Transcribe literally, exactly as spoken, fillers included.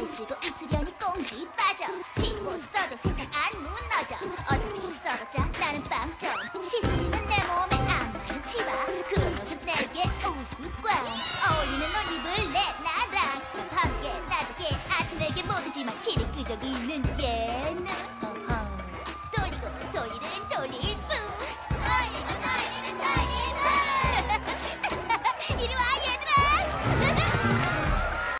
쓰고 있으려니 꽁지 빠져. 씹고 써도 세상 안 무너져. 어차피 썰어져 나는 빵점. 씻으면 내